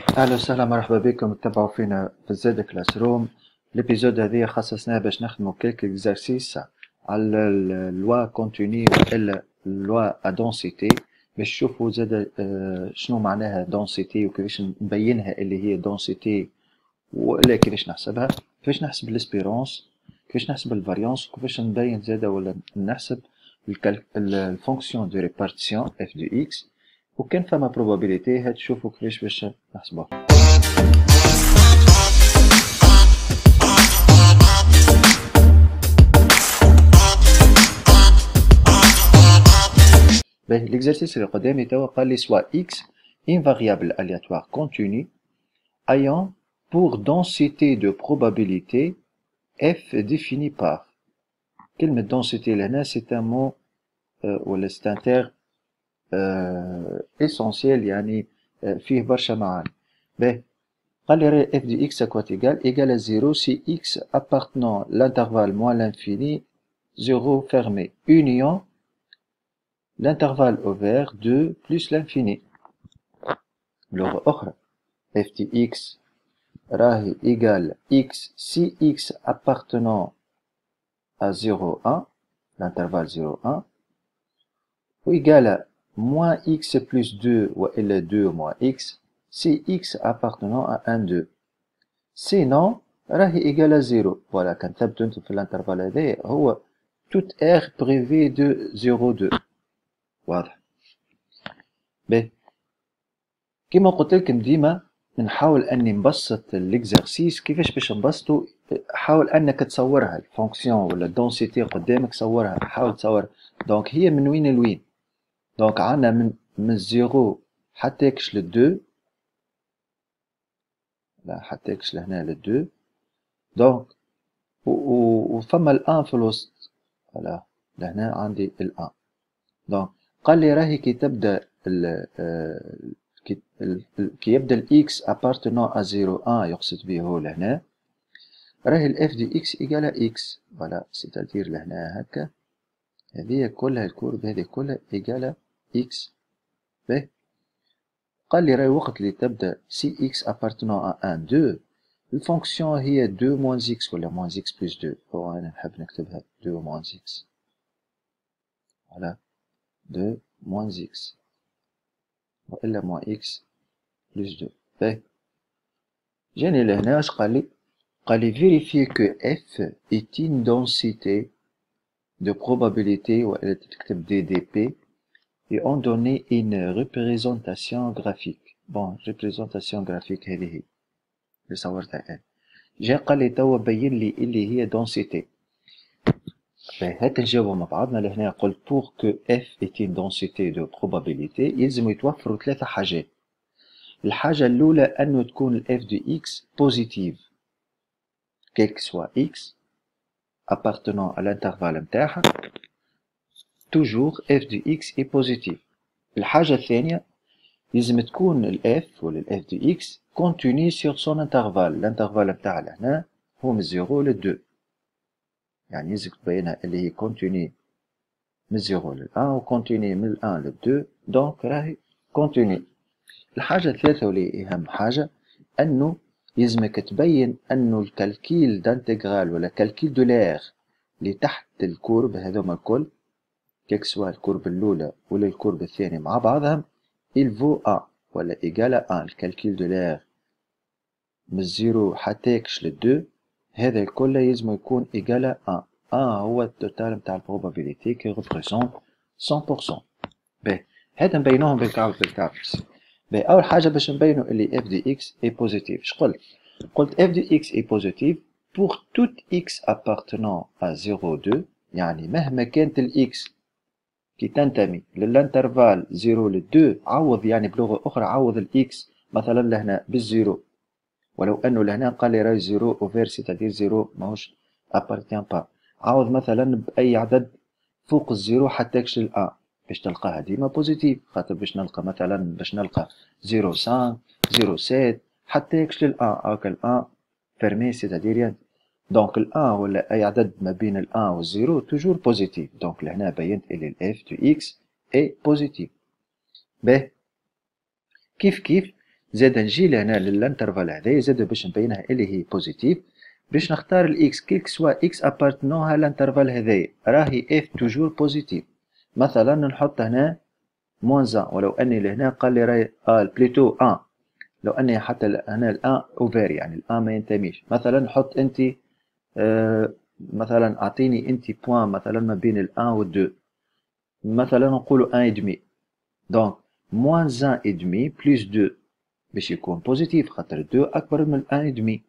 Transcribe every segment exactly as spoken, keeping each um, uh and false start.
اهلا وسهلا مرحبا بكم تتبعوا فينا في الزاد كلاس روم. الابيزود هذه خصصناه باش نخدموا كيلك اكزرسيس على اللوا كونتيني والا اللوا ا دونسيتي باش نشوفوا زاد آه، شنو معناها دونسيتي وكيفاش نبينها اللي هي دونسيتي ولا كيفاش نحسبها، كيفاش نحسب الاسبيرونس، كيفاش نحسب الفاريانس، وكيفاش نبين زاد ولا نحسب الفونكسيون دو ريبارتيسيون اف دو اكس، وكان فما بروبابيليتي هاد تشوفوا كيفاش باش نحسبوها. باهي l'exercice اللي قدامي توا قال لي soit x une variable aléatoire continue ayant pour densité de probabilité f définie par كلمة densité لهنا c'est un mot euh, ولا c'est un terme euh, essentiel يعني euh, فيه برشا معاني. باهي قال لي f de x à quoi égale égale à zéro si x appartenant l'intervalle moins l'infini zéro fermé union l'intervalle ouvert deux plus l'infini. لغة أخرى f de x راهي égale x si x appartenant à zéro un, l'intervalle zéro un, ou égale à moins x plus deux ou إلا deux moins x si x appartenant à un deux. Sinon راهي égale à zéro. Voilà, كان ثبتوا انتم في الانترفال هذايا هو toute r privée de zéro deux. واضح. باهي كيما قلت لكم ديما نحاول اني نبسط الاكزرسيس. كيفاش باش نبسطو؟ حاول انك تصورها الفونكسيون ولا الدونسيتي قدامك، صورها، حاول تصورها. دونك هي من وين لوين؟ دونك عندنا من من زيرو حتى يكش للدو، لا حتى يكش لهنا للدو. دونك وفما الان في الوسط، فوالا لهنا عندي الان. دونك قال لي راهي كي تبدا ال كي, كي يبدا الاكس appartenant à zéro un يقصد به هو لهنا، راهي الاف دي اكس ايجال اكس. فوالا سيتادير لهنا هكا هذه كلها الكورب هذه كلها ايجال اكس. باهي قال لي راهي وقت اللي تبدا سي اكس appartenant à un deux الفونكسيون هي deux moins x ولا moins x plus deux. هو انا نحب نكتبها deux moins x. فوالا deux moins x وإلا moins x plus deux. باهي جاني لهنا واش قال لي؟ قال لي vérifier que f est une densité de probabilité وإلا تكتب دي دي بي et en donner une représentation graphique. bon représentation graphique هذه هي اللي صورتها أنا. جا قال لي توا بين لي اللي هي densité. باهي هاك نجاوبو مع بعضنا لهنا. قلت pour que f est une densité de probabilité يلزم يتوفروا ثلاثة حاجات. الحاجة الأولى أنه تكون ال f de x positive quel que soit x appartenant à l'intervalle متاعها toujours f de x est positive. الحاجة الثانية لازم تكون ال f ولا ال f de x continue sur son intervalle. الانترفال متاعها لهنا هو من زيرو للدو، يعني يلزم تبينها اللي هي continue من زيرو للأن و continue من الأن للدو. دونك راهي continue. الحاجة الثالثة واللي أهم حاجة أنه يلزمك تبين أنه الكالكيل دانتيغرال ولا كالكيل دو لير اللي تحت الكورب هذوما الكل كيك سوا الكورب الأولى ولا الكورب الثاني مع بعضهم il vaut un ولا إيجال un. الكالكيل دو لير من الزيرو حتى يكش للدو هذا الكل يلزم يكون إيجال un. un هو التوتال متاع البروبابيليتي كي ريبريزونت مية بالمية. باهي هذا نبينوهم بالكعب بالكعب. باهي أول حاجة باش نبينو اللي f de x est positive. شقلت؟ قلت f de x est positive pour tout x appartenant à zéro deux، يعني مهما كانت ال x كي تنتمي للانترفال زيرو للدو عوض، يعني بلغة أخرى عوض ال x مثلا لهنا بالزيرو، ولو أنه لهنا قال لي راهي زيرو أوفير سيتادير زيرو ماهوش أبارتيان با. عوض مثلا بأي عدد فوق الزيرو حتى يكشل الأن باش تلقاها ديما بوزيتيف. خاطر باش نلقى مثلا باش نلقى زيرو خمسة زيرو سبعة حتى يكشل الأن هاكا الأن فيرمي سيتادير يعني. دونك الأن ولا أي عدد ما بين الأن والزيرو توجور بوزيتيف. دونك لهنا بينت إلي الإف دو إكس إي بوزيتيف. باهي كيف كيف زاد نجي لهنا للانترفال هذايا زاد باش نبينها اللي هي بوزيتيف، باش نختار الاكس كيك سوا اكس ابارتنوها لانترفال هذايا راهي اف توجور بوزيتيف. مثلا نحط هنا موان واحد، ولو اني لهنا قال لي راهي اه بليتو واحد، لو اني حتى هنا الان اوفير يعني الان ما ينتميش، مثلا نحط انت آه مثلا اعطيني انت بوان مثلا ما بين الان و دو، مثلا نقولوا واحد ودمي، دونك موان واحد ودمي بلس دو باش يكون بوزيتيف خاطر دو اكبر من واحد ودمي.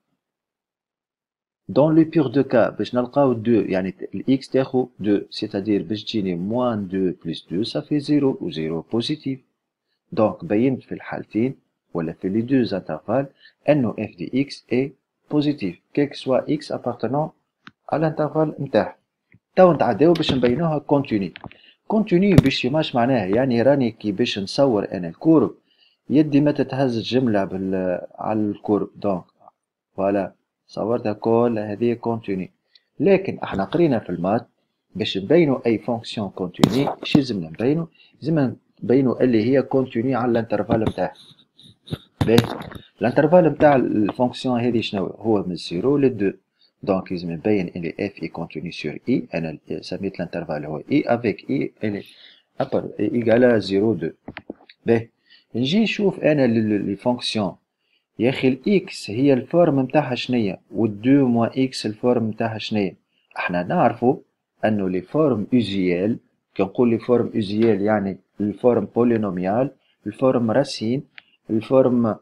دون لو بيغ دو كا باش نلقاو دو يعني الاكس تاخو دو، سيتادير باش تجيني موان دو بلس دو صافي زيرو و زيرو بوزيتيف. دونك بينت في الحالتين ولا في لي دو انترفال انه اف دي اكس اي بوزيتيف كيك سوا اكس ابارتنون على الانترفال نتاعها. تو نتعداو باش نبينوها كونتيني. كونتيني باش ماش معناها يعني راني كي باش نصور انا الكورب يدي ما تتهز الجملة بال على الكورب، دونك فوالا صورتها كل هذه كونتيني. لكن احنا قرينا في المات باش نبينو اي فونكسيون كونتيني اش لازمنا نبينو؟ لازمنا نبينو اللي هي كونتيني على الانترفال نتاعها. باهي الانترفال نتاع الفونكسيون هذه شنو هو؟ من زيرو ل دو، دونك لازم نبين اللي اف اي كونتيني سور اي، انا سميت الانترفال هو اي افيك اي اللي ابر ايكالا زيرو دو. باهي نجي نشوف انا لي فونكسيون يا اخي الاكس هي الفورم نتاعها شنيا والدو موان اكس الفورم نتاعها شنيا. احنا نعرفوا انه لي فورم اوزيال، كي نقول لي فورم اوزيال يعني الفورم بولينوميال، الفورم راسين، الفورم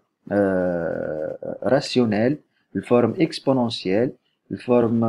آه راسيونيل، الفورم اكسبونونسيال، الفورم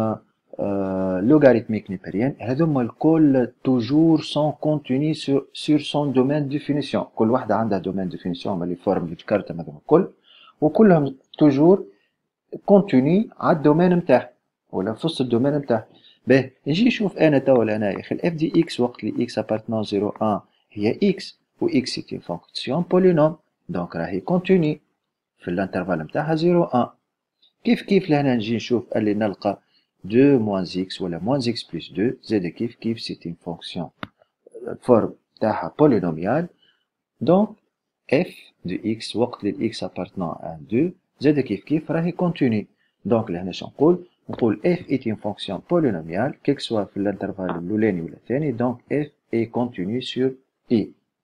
آه لوغاريتميك نيبريان، هذوما الكل توجور سون كونتوني سور سون دومين ديفينيسيون. كل واحدة عندها دومين ديفينيسيون من لي فورم اللي ذكرتهم هذوما الكل، وكلهم توجور كونتوني على الدومين نتاعها ولا في وسط الدومين نتاعها. باهي نجي نشوف انا توا لهنا يا اخي الاف دي اكس وقت لي اكس ابارتنون زيرو واحد هي اكس، و اكس سي اون فونكسيون بولينوم، دونك راهي كونتوني في الانترفال نتاعها زيرو واحد. كيف كيف لهنا نجي نشوف اللي نلقى دو موان اكس ولا موان اكس بلس دو زاد كيف كيف سي اون فونكسيون الفورم تاعها بولينوميال، دونك f de x وقت لل x appartenant à deux زاد كيف كيف راهي كونتوني. دونك لهنا شنو نقول؟ نقول f est une fonction polynomiale كيك سوا في الانترفال الاولاني ولا الثاني، دونك f est continue sur i.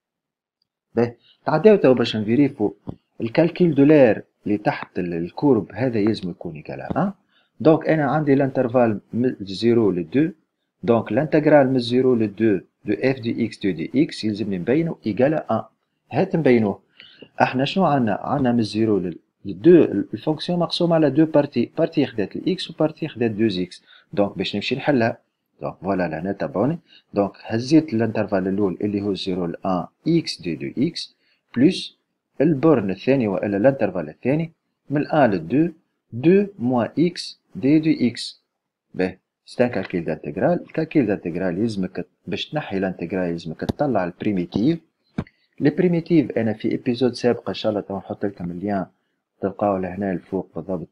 باهي تعداو توا باش نفيريفو الكالكيل دو لير اللي تحت الكورب هذا يلزم يكون ايكال واحد. دونك انا عندي الانترفال من زيرو ل دو، دونك الانتجرال من زيرو ل دو دو f دي x دو دي x يلزمني نبينو ايكال واحد. هات نبينوه. احنا شنو عندنا؟ عندنا من زيرو للدو الفونكسيون مقسومة على دو بارتي، بارتي خدات الاكس وبارتي خدات دو اكس، دونك باش نمشي نحلها. دونك فوالا لهنا تابعوني، دونك هزيت الانترفال الاول اللي هو زيرو ل واحد اكس دي دو اكس بلس البورن الثاني والا الانترفال الثاني من واحد ل دو دو موان اكس دي دو اكس. باهي سي ان كالكيل دانتيغرال. الكالكيل دانتيغرال يلزمك باش تنحي الانتيغرال يلزمك تطلع البريميتيف. لي بريميتيف انا في ايبيزود سابق ان شاء الله تو نحط لكم اللين تلقاو لهنا الفوق بالضبط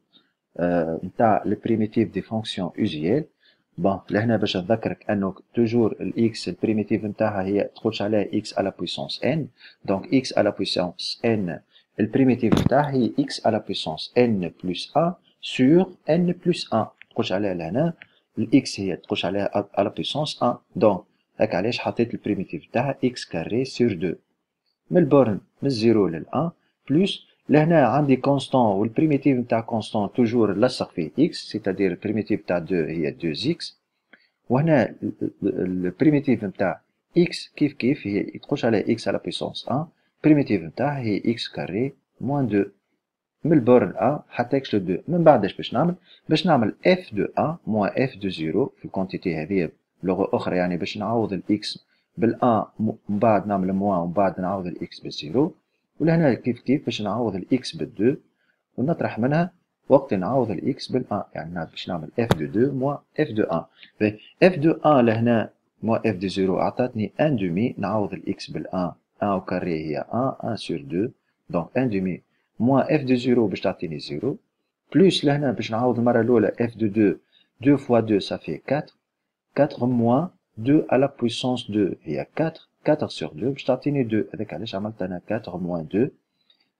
نتاع لي بريميتيف دي فونكسيون اوزيال. بون لهنا باش نذكرك انه توجور الاكس البريميتيف نتاعها هي تقولش عليها اكس على بويسونس ان، دونك اكس على بويسونس ان البريميتيف نتاعها هي اكس على بويسونس ان بلس واحد سور ان بلس واحد، تقولش عليها لهنا الاكس هي تقولش عليها على بويسونس واحد، دونك هاك علاش حطيت البريميتيف نتاعها اكس كاري سور دو من البورن من زيرو لل واحد بلس لهنا عندي كونستون والبريميتيف نتاع كونستون توجور لصق فيه اكس، سيتادير البريميتيف نتاع دو هي دو اكس، وهنا البريميتيف نتاع اكس كيف كيف هي تقولش عليها اكس على بويسونس واحد، البريميتيف نتاعها هي اكس كاري موان دو من البورن ا حتى اكس لو دو. من بعد اش باش نعمل؟ باش نعمل اف دو ا موان اف دو زيرو في الكونتيتي هذه بلغة أخرى، يعني باش نعوض الإكس بالأ من بعد نعمل موان ومن بعد نعوض الإكس بالزيرو، ولهنا كيف كيف باش نعوض الإكس بالدو ونطرح منها وقت نعوض الإكس بالأ، يعني باش نعمل اف دو دو موان اف دو أ. اف دو أ لهنا موان اف دو زيرو أعطتني ان دومي، نعوض الإكس بالأ ان أو كاري هي ان ان سور دو، دونك ان دومي موان اف دو زيرو باش تعطيني زيرو، بلوس لهنا باش نعوض المرة الأولى اف دو دو دو فوا دو صافي أربعة، quatre moins deux à la puissance deux هي quatre، quatre sur deux باش تعطيني deux، هذاك علاش عملت أنا quatre moins deux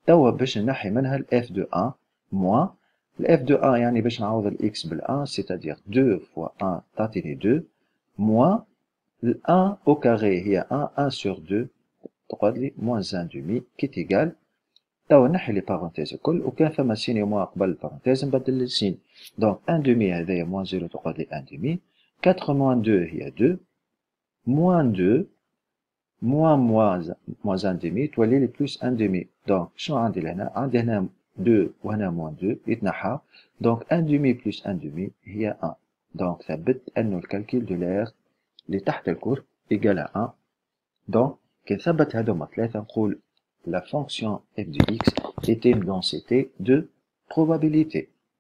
توا باش نحي منها ال f de un moins ال f de un يعني باش نعوض ال x بال un c'est-à-dire deux fois un تعطيني deux moins ال un au carré هي un un sur deux تقعد لي moins un demi qui est égal توا نحي لي بارونتيز الكل وكان فما سين موان قبل البارونتيز نبدل السين دونك un demi هذايا moins zéro تقعد لي un demi quatre moins deux هي deux moins deux moins moins moins un demi تولي لي plus un demi دونك شنو عندي لهنا عندي هنا deux وهنا moins deux يتنحى دونك un demi plus un demi هي un دونك ثبت انه الكالكيل دو لير اللي تحت الكور ايكال un دونك كي نثبت هذوما ثلاثة نقول la fonction f de x est une densité de probabilité.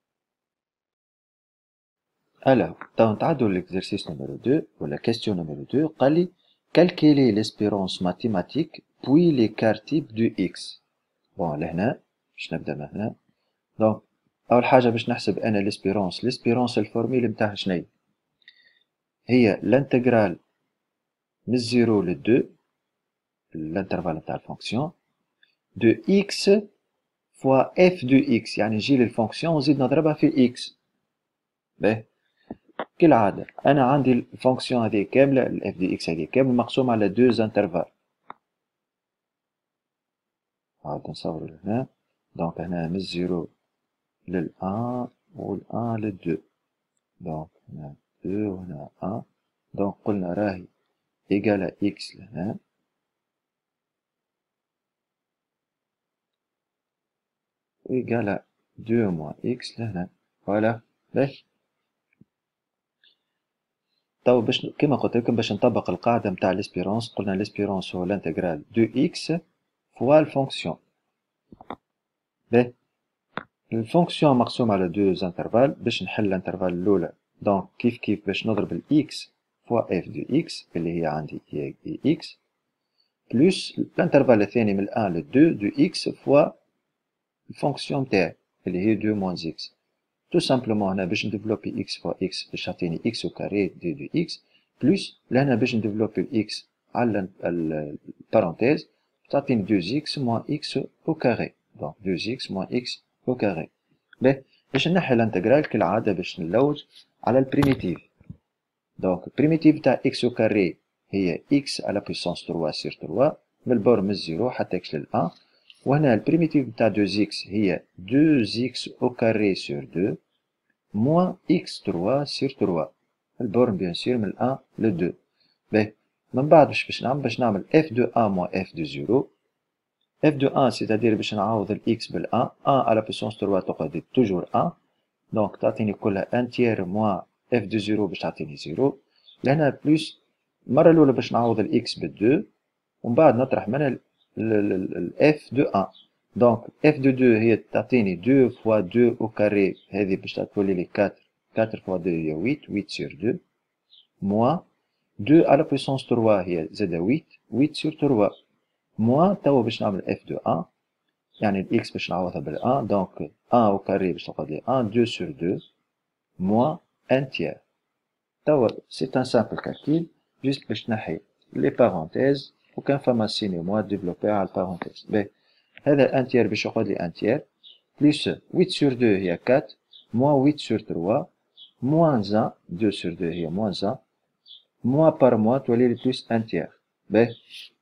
Alors, dans l'exercice numéro deux, ou la question numéro deux, قال لي calculer l'espérance mathématique puis l'écart type du x. Bon, لهنا باش نبدا من هنا. Donc, أول حاجة باش نحسب أنا l'espérance. L'espérance الفورميل نتاعها شنو هي؟ l'intégrale من zéro ل deux, l'intervalle نتاع الفونكسيون de x fois f de x يعني نجي للفونكسيون ونزيد نضربها في x. باهي كالعادة أنا عندي الفونكسيون هذه كاملة ال f de x هذه كاملة مقسومة على deux intervalles. هاكا نصورو هنا دونك هنا من zéro لل un و un لل deux دونك هنا deux وهنا un دونك قلنا راهي إيكال x لهنا وإيكال deux moins x لهنا فوالا. باهي توا باش كيما قلت لكم باش نطبق القاعدة متاع ليسبيرونس قلنا ليسبيرونس هو الانتجرال دو اكس فوا الفونكسيون. باهي الفونكسيون مقسوم على دو انترفال باش نحل الانترفال الأولى دونك كيف كيف باش نضرب الاكس فوا اف دو اكس اللي هي عندي هي اكس بلوس الانترفال الثاني من واحد ل اثنين دو اكس فوا الفونكسيون متاعي اللي هي deux moins x. tout simplement هنا باش نديفلوبي x فوا x باش تعطيني x au carré دي دو x بلوس لهنا باش نديفلوبي ال x على البارونتيز تعطيني deux x moins x au carré دونك deux x moins x au carré. باهي باش نحي الانتجرال كالعادة باش نلوج على البريميتيف دونك البريميتيف تاع x au carré هي x على puissance trois sur trois من البور من الزيرو حتى x لل un وهنا البريميتيف تاع deux x هي deux x au carré sur deux moins x trois sur trois البورن بيان سور من un ل deux. باهي من بعد باش باش نعمل باش نعمل f de un moins f de zéro f de un c'est-à-dire باش نعوض ال x بال un un على puissance trois تقعد toujours un دونك تعطيني كلها un tiers moins f de zéro باش تعطيني zéro لهنا بلوس المرة الأولى باش نعوض ال x بال deux ومن بعد نطرح منها ال f de un دونك f de deux هي تعطيني deux fois deux au carré هذه باش تولي لي quatre quatre fois deux هي huit huit sur deux moins deux à la puissance trois هي زادا huit huit sur trois moins توا باش نعمل f de un يعني ال x باش نعوضها بال un دونك un au carré باش تقعد لي un deux sur deux moins un tiers. توا c'est un simple calcul juste باش نحي les parenthèses وكان فما سين موان ديفلوبي على البارونتيز. باهي هذا un tiers باش يقعد لي un tiers plus huit sur deux هي quatre moins huit sur trois moins un deux sur deux هي moins un moins par moins تولي لي plus un tiers. باهي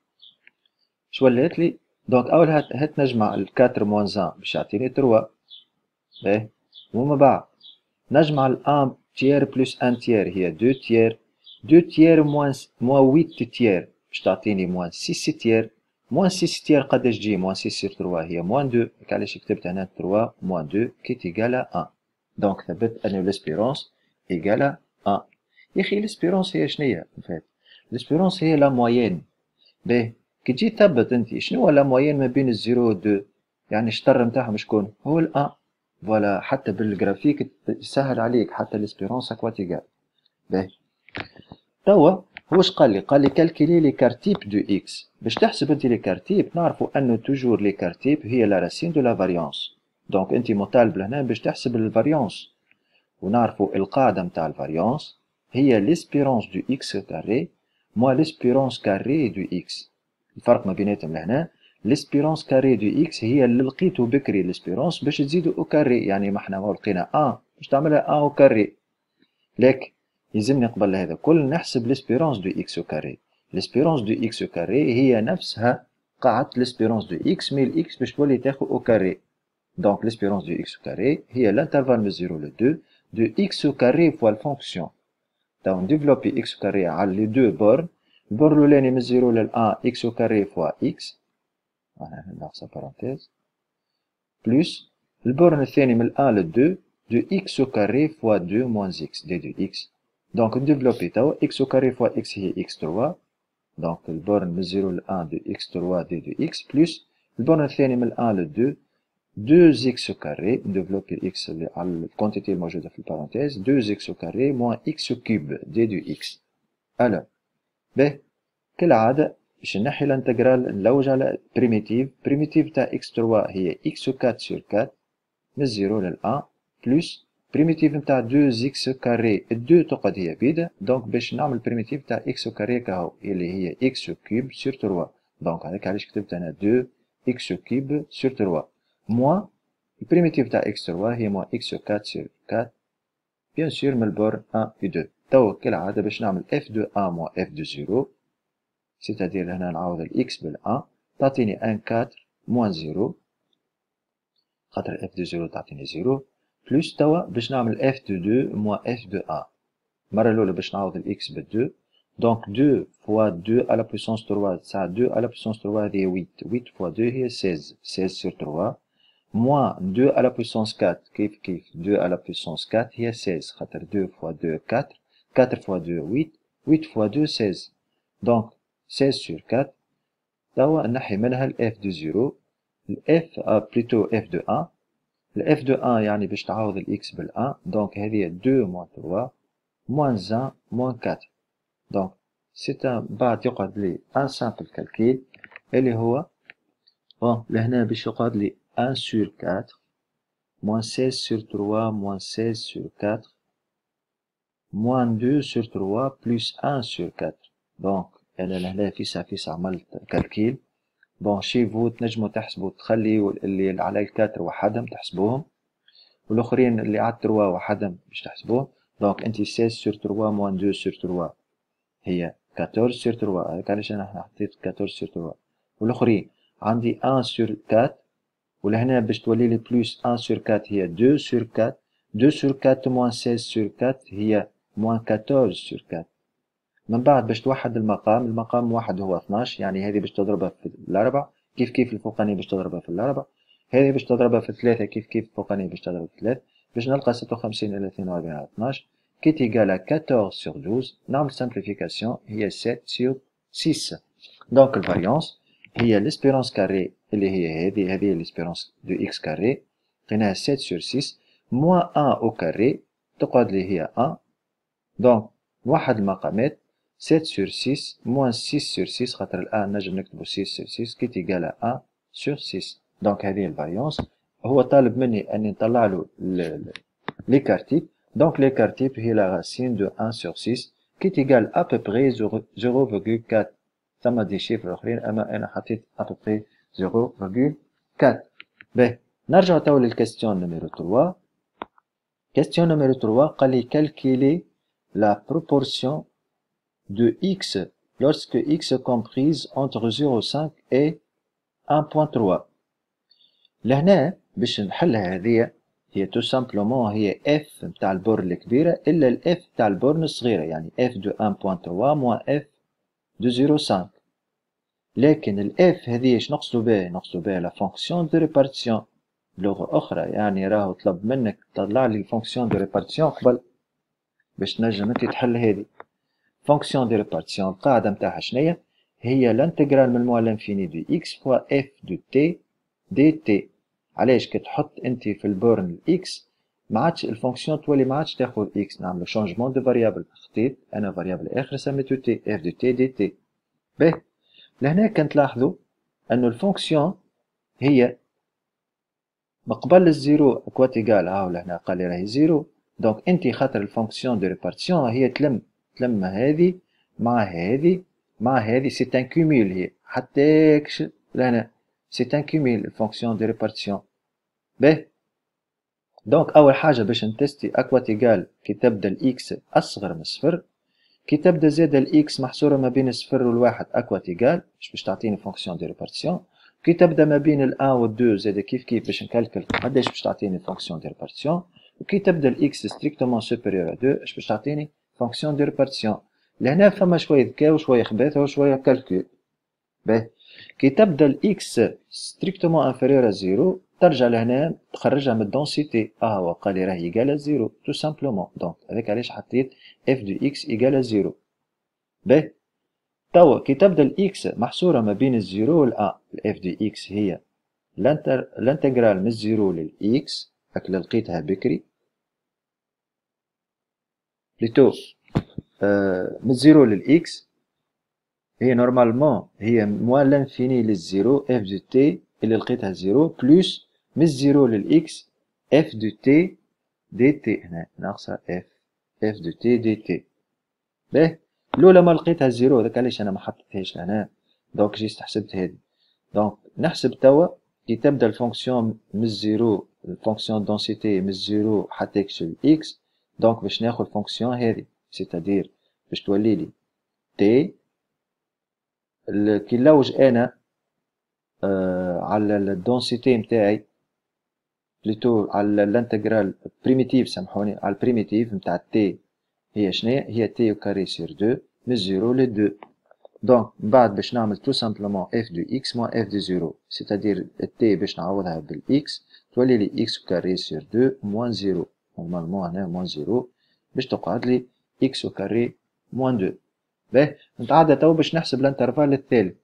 شو ولات لي دونك أول هات هات نجمع ال quatre moins un باش يعطيني trois. باهي ومن بعد نجمع ال un tiers plus un tiers هي deux tiers deux tiers moins moins huit tiers باش تعطيني moins six tiers moins six tiers قداش تجي moins six sur trois هي moins deux هاك علاش كتبت هنا trois moins deux qui est égal à un دونك ثبت أنو l'espérance égal à un. يا أخي l'espérance هي شنيا فات l'espérance هي لا مويين. باهي كي تجي تثبت انت شنو هو لا مويين ما بين الزيرو و دو يعني الشطر نتاعهم شكون هو ال un فوالا حتى بالجرافيك يسهل عليك حتى l'espérance هكا تيجال. باهي توا واش قال لي قال لي كالكولي لي كارتيب دو اكس باش تحسب انت لي كارتيب نعرفوا انه توجور لي كارتيب هي لا راسين دو لا فاريانس دونك انت مطالب لهنا باش تحسب الفاريانس ونعرفوا القاعده نتاع الفاريانس هي ليسبيرونس دو اكس كاري موا ليسبيرونس كاري دو اكس. الفرق ما بيناتهم لهنا ليسبيرونس كاري دو اكس هي اللي لقيتو بكري ليسبيرونس باش تزيدو او كاري، يعني ما احنا ما لقينا ان باش تعملها ان او كاري، لكن يلزمني قبل هذا كل نحسب ليسبيرونس دو اكس او كاري. ليسبيرونس دو اكس او كاري هي نفسها قاعدة ليسبيرونس دو اكس، مي الاكس باش تولي تاخو او كاري. دونك ليسبيرونس دو اكس او كاري هي الانترفال من زيرو ل دو دو اكس او كاري فوا الفونكسيون. تو نديفلوبي اكس او كاري على لي دو بورن، البورن الأولاني من زيرو لل واحد اكس او كاري فوا اكس، أنا ناقصة بارونتيز، بلس البورن الثاني من واحد لل دو دو اكس او كاري فوا دو موان اكس دي دو اكس. دونك نديفلوبي توا اكس او كاري فوا اكس هي اكس ثلاثة، دونك البورن من زيرو ل واحد دو اكس ثلاثة دي دو اكس، بلس البورن الثاني من واحد لل دو دو اكس او كاري، نديفلوبي الاكس اللي على الكونتيتي الموجودة في البارونتيز، دو اكس او كاري موان اكس كوب دي دو اكس. ألو باهي كالعادة باش نحي الانتجرال نلوج على بريميتيف، بريميتيف تاع اكس ثلاثة هي اكس أربعة سور أربعة من زيرو لل واحد، بلس بريميتيف نتاع دو اكس كاري، الدو تقعد هي بيدا، دونك باش نعمل بريميتيف تاع اكس كاري كهو اللي هي اكس كوب سور ثلاثة، دونك هذاك علاش كتبت انا دو اكس كوب سور ثلاثة موان البريميتيف تاع اكس ثلاثة هي موان اكس أربعة سور أربعة، بيان سور من البور واحد و اثنين. توا كالعادة باش نعمل اف دو واحد موان اف دو صفر، سيتادير هنا نعوض الاكس بال واحد تعطيني واحد أربعة موان صفر، خاطر اف دو صفر تعطيني صفر، بلس توا باش نعمل اف دو اثنين موان اف دو واحد، المرة الأولى باش نعوض الاكس بال اثنين، دونك اثنين فوا اثنين على بويسونس ثلاثة تسعة، اثنين على بويسونس ثلاثة هذه ثمانية، ثمانية فوا اثنين هي ستة، ستة سور ثلاثة، موان اثنين على بويسونس أربعة كيف كيف اثنين على بويسونس أربعة هي ستة، خاطر اثنين فوا اثنين أربعة، أربعة فوا اثنين ثمانية، ثمانية فوا اثنين ستة، دونك ستة سور أربعة. توا نحي منها الاف دو صفر، الاف بليتو اف دو واحد، الاف دو واحد يعني باش تعوض الاكس بال واحد، دونك هذه اثنين موان ثلاثة موان واحد موان أربعة، دونك سي ان بعد يقعد لي ان سامبل كالكيل اللي هو بون لهنا باش يقعد لي واحد سور أربعة موان ستة سور ثلاثة موان ستة سور أربعة موان اثنين سور ثلاثة بلس واحد سور أربعة، دونك انا لهنا فيسع فيسع عملت كالكيل. بون شي فو تنجمو تحسبو تخليو اللي على الكاتر وحدهم تحسبوهم، والاخرين اللي على التروا وحدهم باش تحسبوهم، دونك انتي ستة سور ثلاثة موان اثنين سور ثلاثة هي أربعة عشر سور ثلاثة، هذاك علاش انا حطيت أربعة عشر سور ثلاثة، والاخرين عندي واحد سور أربعة، ولهنا باش تولي لي بلس واحد سور أربعة هي اثنين سور أربعة، اثنين سور أربعة موان ستة سور أربعة هي موان أربعة عشر سور أربعة. من بعد باش توحد المقام، المقام واحد هو اثناش، يعني هذه باش تضربها في الأربع كيف كيف الفوقانية باش تضربها في الأربع، هذه باش تضربها في ثلاثة كيف كيف الفوقانية باش تضربها في ثلاثة، باش نلقى ستة وخمسين إلى اثنين وأربعين على اثناش كي تيقال أربعطاش سور اثناشر، نعمل سامبليفيكاسيون هي سبعة سور ستة. دونك الفاريونس هي ليسبيرونس كاري اللي هي هذه، هذه ليسبيرونس دو اكس كاري لقيناها سبعة سور ستة موان واحد أو كاري تقعد لي هي واحد، دونك نوحد المقامات سبعة سور ستة موان ستة سور ستة، خاطر الآن نجم نكتبو ستة سور ستة كي تيقال واحد سور ستة، دونك هذه الفاريونس. هو طالب مني أني نطلعلو ليكارتيب، دونك ليكارتيب هي لا راسين دو واحد سور ستة كي تيقال أبوبري صفر فاصلة أربعة، ثما دي شيفر آخرين أما أنا حطيت أبوبري صفر فاصلة أربعة. باهي نرجع توا للكاستيون نيميرو ثلاثة. كاستيون نيميرو ثلاثة قال لي كالكيلي la proportion de x lorsque x est comprise entre zéro virgule cinq et un virgule trois. لهنا باش نحلها هذه هي تو سامبلومون هي f نتاع البورن الكبيرة إلا ال f نتاع البورن الصغيرة، يعني f de واحد فاصلة ثلاثة موان f de صفر فاصلة خمسة، لكن ال f هذه اش نقصدو بها؟ نقصدو بها لا فونكسيون دو ريبارتيسيون بلغة أخرى، يعني راهو طلب منك تطلع لي فونكسيون دو ريبارتيسيون قبل باش تنجم انت تحل هذه. فونكسيون دو ريبارتيسيون القاعدة نتاعها شنيا؟ هي لانتجرال من الموا لانفيني دو اكس فوا اف دو تي دي تي. علاش كي تحط انت في البورن الاكس ما عادش الفونكسيون تولي ما عادش تاخذ اكس، نعملو شونجمون دو فاريابل، خطيت انا فاريابل اخر سميتو تي اف دو تي دي تي. باهي لهنا كان تلاحظوا انه الفونكسيون هي مقبل الزيرو كوا تيقال هاو لهنا قال لي راهي زيرو، دونك انت خاطر الفونكسيون دو ريبارتيسيون هي تلم تلم هذه مع هذه مع هذه، سي ان كوميل هي حتى لهنا c'est un cumul fonction de répartition. باهي دونك اول حاجه باش نتستي اكوات ايجال كي تبدا الاكس اصغر من صفر، كي تبدا زاده الاكس محصوره ما بين الصفر والواحد اكوات ايجال باش باش تعطيني فونكسيون دو ريبارتيسيون، كي تبدا ما بين الان والدو زاده كيف كيف باش نكالكل قداش باش تعطيني فونكسيون دو ريبارتيسيون، وكي تبدا الاكس ستريكتومون سوبيريور ا دو باش باش تعطيني فونكسيون دو ريبارتيسيون. لهنا فما شويه ذكاء وشويه خباثه وشويه كالكول. باهي كي تبدا الاكس ستريكتومون انفيريور ا زيرو ترجع لهنا تخرجها من الدونسيتي، اه هو قال لي راه ايكال زيرو تو سامبلومون، دونك هذاك علاش حطيت اف دو اكس ايكال زيرو. باهي توا كي تبدا الاكس محصوره ما بين الزيرو والان، الاف دو اكس هي الانتجرال من الزيرو للاكس هاك اللي لقيتها بكري، بليتو آه من الزيرو للاكس هي نورمالمون هي موان لانفيني للزيرو اف دو تي اللي لقيتها زيرو بلوس من الزيرو للاكس اف دو تي دي تي، هنا ناقصة اف اف دو تي دي تي. باهي الاولى ما لقيتها زيرو هذاك علاش انا ما حطيتهاش لهنا، دونك جيت حسبت هذه. دونك نحسب توا كي تبدا الفونكسيون من الزيرو، الفونكسيون دونسيتي من الزيرو حتى يكسل اكس، دونك باش ناخذ الفونكسيون هذه سيتادير باش تولي لي تي كي نلوج انا آه على الدونسيتي نتاعي بليتو على الانتجرال بريميتيف، سامحوني على البريميتيف نتاع تي هي شناهي؟ هي تي او كاري سير دو من زيرو ل دو. دونك من بعد باش نعمل تو سامبلومون اف دو اكس موان اف دو زيرو، سيتادير التي باش نعوضها بالاكس تولي لي اكس او كاري سير دو موان زيرو، نورمالمون هنا موان زيرو باش تقعد لي اكس او كاري موان دو. باهي نتعدى تو باش نحسب الانترفال الثالث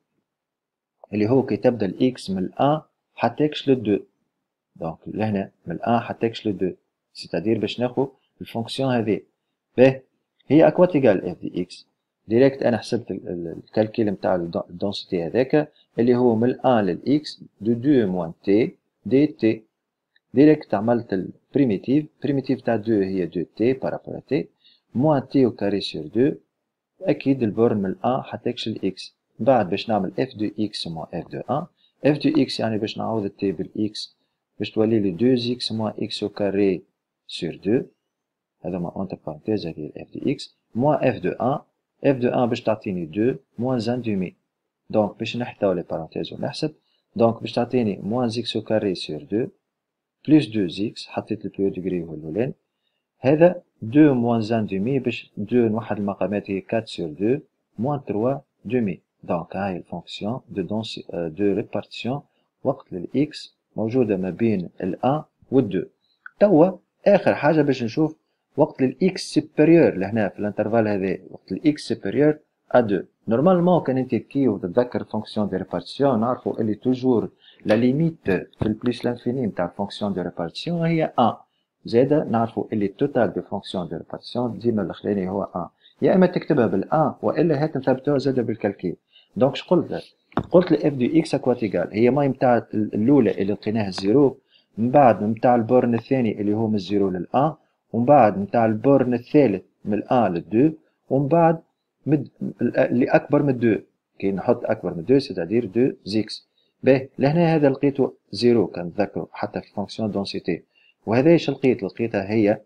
اللي هو كي تبدا الاكس من الان حتى يكش للدو، دونك لهنا من الان حتى يكش للدو، سيتادير باش ناخو الفونكسيون هذه. باهي هي اكوات ايكال اف دي اكس، ديريكت انا حسبت الكالكيل نتاع الدونسيتي هذاك اللي هو من الان للاكس دو دو موان تي دي تي، ديريكت عملت البريميتيف، بريميتيف تاع دو هي دو تي بارابور تي موان تي او كاري سير دو، اكيد البورن من الان حتى يكش الاكس. بعد باش نعمل اف دو اكس موان اف دو ان، اف دو اكس يعني باش نعوض التي بالاكس باش تولي لي دو اكس موان اكس او كاري سير دو، هذا اونتر بارونتيز هذه الاف دو اكس موان اف دو ان، اف دو ان باش تعطيني دو موان ان دومي، دونك باش نحتاو لي بارونتيز ونحسب، دونك باش تعطيني موان اكس او كاري سير دو بلوس دو اكس، حطيت البلو ديجري هو الاولاني، هذا دو موان ان دومي باش دو نوحد المقامات هي أربعة سير دو موان ثلاثة دومي. دونك هاي الفونكسيون دو دونسي دو ريبارتيسيون وقت للاكس موجودة ما بين الان والدو. توا اخر حاجة باش نشوف وقت للاكس سوبيريور لهنا في الانترفال هذا، وقت الاكس سوبيريور ا دو. نورمالمون كان انت تكي وتتذكر فونكسيون دو ريبارتيسيون نعرفوا اللي توجور لا ليميت في البليس لانفيني نتاع الفونكسيون دو ريبارتيسيون هي واحد، زادا نعرفوا اللي التوتال دو فونكسيون دو ريبارتيسيون ديما الاخراني هو واحد، يا اما تكتبها بالان والا هات نثبتوها زادا بالكالكيل. دونك شقلت لك؟ قلت لي اف دو اكس اكوات ايكال هي ماي نتاع الاولى اللي لقيناها زيرو، من بعد نتاع البورن الثاني اللي هو من الزيرو للان، ومن بعد نتاع البورن الثالث من الان للدو، ومن بعد مد اللي اكبر من دو، كي نحط اكبر من دو سيتادير دو زيكس. باهي لهنا هذا لقيته زيرو كنتذكروا حتى في فونكسيون دونسيتي، وهذا ايش لقيت؟ لقيتها هي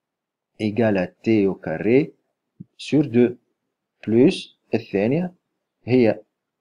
ايكالا تي او كاري سور دو بلوس الثانية هي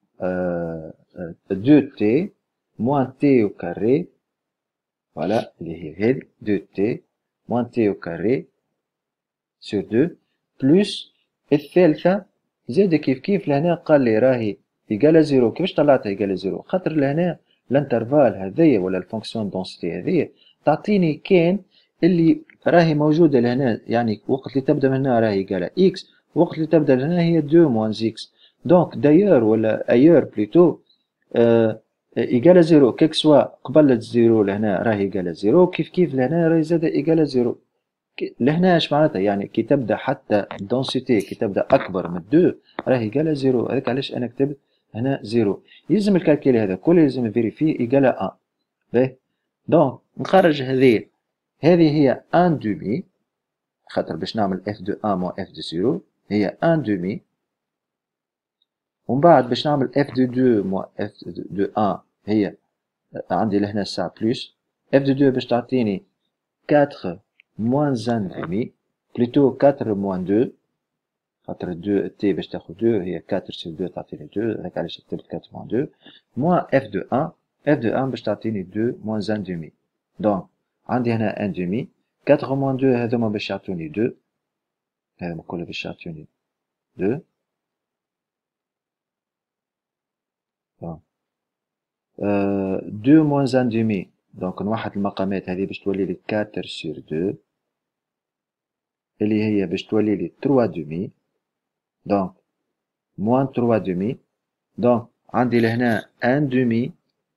دو تي موان تي او كاري، فوالا اللي هي هذه دو تي موان تي او كاري سور دو بلوس الثالثة زاد كيف كيف لهنا قال لي راهي ايكالا زيرو. كيفاش طلعتها ايكالا زيرو؟ خاطر لهنا الانترفال هذيا ولا الفونكسيون دونسيتي هذيا تعطيني كان اللي راهي موجودة لهنا، يعني وقت اللي تبدا من هنا راهي ايكالا اكس، وقت اللي تبدا لهنا هي دو موان اكس، دونك دايور ولا ايور بليتو ايكالا زيرو كيك سوا قبل الزيرو لهنا راهي ايكالا زيرو، كيف كيف لهنا راهي زادا ايكالا زيرو. لهنا اش معناتها؟ يعني كي تبدا حتى الدونسيتي كي تبدا اكبر من دو راهي ايكالا زيرو، هذاك علاش انا كتبت هنا زيرو. يلزم الكالكيل هذا كله يلزم فيريفي ايكالا واحد. باهي دونك نخرج هذه هذه هي واحد دومي، خاطر باش نعمل اف دو واحد موان اف دو زيرو هي واحد دومي، ومن بعد باش نعمل اف دو دو موان اف دو واحد هي عندي لهنا سا بلس اف دو دو باش تعطيني quatre moins un demi plutôt quatre moins deux خاطر deux تي باش تاخد deux هي quatre sur deux تعطيني deux هاك علاش كتبت quatre moins deux moins f de un f de un باش تعطيني deux moins un demi دونك عندي هنا un demi quatre moins deux هذوما باش يعطوني deux هذوما كلهم باش يعطوني deux Euh, deux moins un demi donc نوحد المقامات هذه باش تولي لي quatre sur deux اللي هي باش تولي لي trois demi donc moins trois demi donc عندي لهنا un demi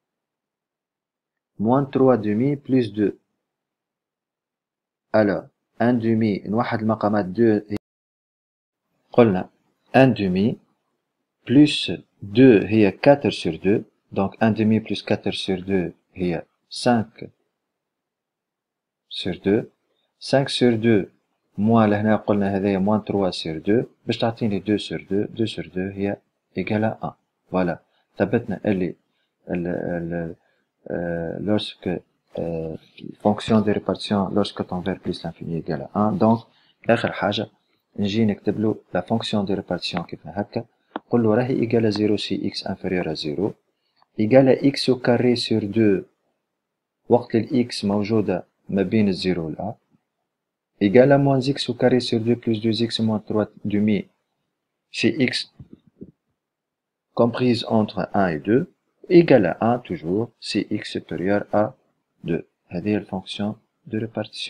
moins trois demi plus deux alors un demi نوحد المقامات deux قلنا un demi plus deux هي quatre sur deux donc un demi plus quatre sur deux هي cinq sur deux cinq sur deux moins لهنا قلنا هذايا moins trois sur deux باش تعطيني deux sur deux deux sur deux هي égale à un voilà ثبتنا اللي ال ال lorsque euh, fonction de répartition lorsque tend vers plus l'infini égale à un donc آخر حاجة نجي نكتبلو la fonction de répartition كيف هكا نقولو راهي égale à zéro si x inférieur à zéro égale à x au carré sur deux وقت ال x موجودة ما بين الزيرو والأ égale à moins x au carré sur deux plus deux x moins trois demi chez x comprise entre un et deux égale à un toujours si x supérieur à deux هذه هي الفونكسيون de répartition.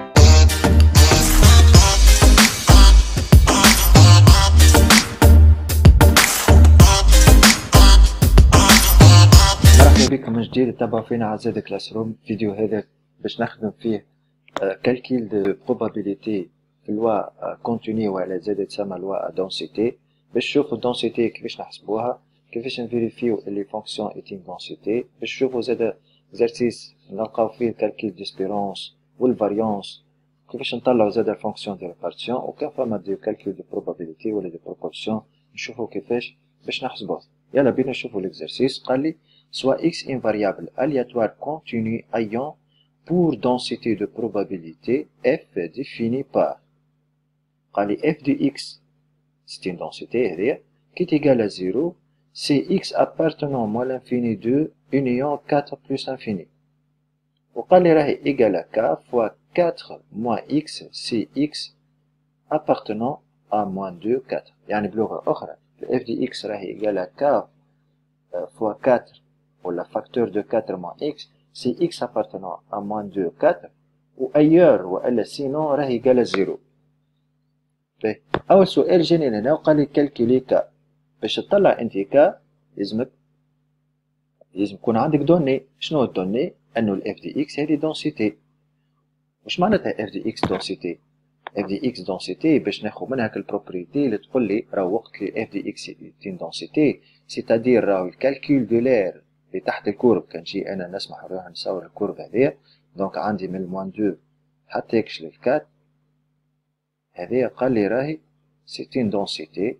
مرحبا بكم من جديد تابعوا فينا على زاد كلاس روم. فيديو هذا باش نخدم فيه كالكيل دو بروبابيليتي في لوا كونتيني وعلى زاد تسمى لوا دونسيتي باش نشوفوا الدونسيتي كيفاش نحسبوها كيفاش نفيريفيو اللي فونكسيون ايتين دونسيتي باش نشوفوا زاد اكزرسيس نلقاو فيه الكالكيل ديسبيرونس والفاريونس كيفاش نطلعوا زاد الفونكسيون دي ريبارتيسيون وكان فما دي كالكيل دو بروبابيليتي ولا دي بروبورسيون نشوفوا كيفاش باش نحسبوه. يلا بينا نشوفوا الاكزرسيس. قال لي soit x une variable aléatoire continue ayant pour densité de probabilité f définie par قال لي f de x c'est une densité هذه qui est égale à zéro c'est x appartenant moins l'infini de union quatre plus l'infini وقال لي راهي égale à k fois quatre moins x c'est x appartenant à moins deux quatre يعني بلغة أخرى f de x راهي égale à k fois quatre ou la facteur de quatre moins x c'est x appartenant à moins deux quatre ou ailleurs ou elle sinon راهي égale à zéro. أول سؤال جاني لهنا وقال لي كالكولي ك باش تطلع انت ك لازمك لازم يكون عندك دوني. شنو الدوني؟ انه الاف دي اكس هذه دونسيتي. واش معناتها اف دي اكس دونسيتي؟ اف دي اكس دونسيتي باش ناخذ منها البروبريتي اللي تقول لي راه وقت لي اف دي اكس تين دونسيتي سيتادير راهو الكالكول دو لير اللي تحت الكورب كان جي انا نسمح نروح نصور الكورب هذيا دونك عندي من موان دو حتى يكش للكات هذيا قال لي راهي سيتين دونسيتي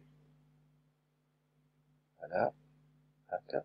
فوالا هكا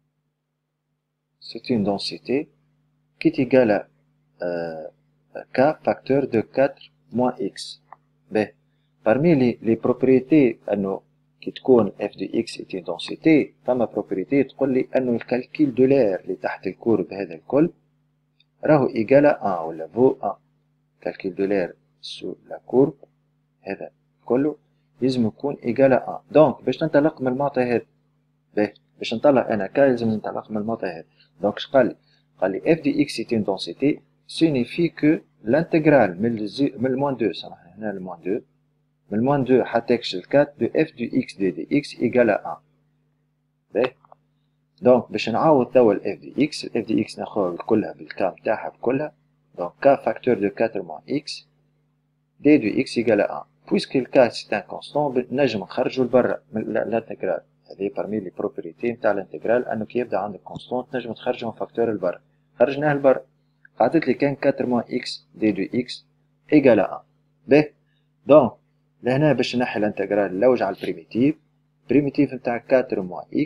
سيتين دونسيتي كي تيغال ك فاكتور دو quatre moins x. باهي parmi لي لي بروبريتي انه كي تكون اف دي اكس ايتي دونسيتي فما بروبريتي تقول لي انه الكالكيل دو لير اللي تحت الكورب هذا الكل راهو ايجال ا ولا فو ا. كالكيل دو لير سو لا كورب هذا كله لازم يكون ايجال ا. دونك باش ننطلق من المعطى هذا باهي باش نطلع انا ك لازم ننطلق من المعطى هذا. دونك اش قال لي؟ قال لي اف دي اكس ايتي دونسيتي سينيفي كو لانتيغرال من من الموان دو سامحني هنا الموان دو من الموان دو حتى يكشل quatre دو اف دو اكس دي دي اكس ايجال ا واحد. باهي دونك باش نعوض توا الاف دي اكس الاف دي اكس ناخذها كلها بالكام تاعها بكلها دونك ك فاكتور دو quatre moins اكس دي دو اكس ايجال ا واحد. بويسك الكا سي ان كونستون نجم نخرجو لبرا من الانتيغرال. هذه برمي لي بروبريتي نتاع الانتيغرال انه كي يبدا عندك كونستون تنجم تخرجو من فاكتور لبرا. خرجناه لبرا عطيت لي كان quatre moins اكس دي دو اكس ايجال ا واحد. باهي دونك لهنا باش نحي الانتجرال نلوج على البريميتيف. بريميتيف نتاع quatre moins x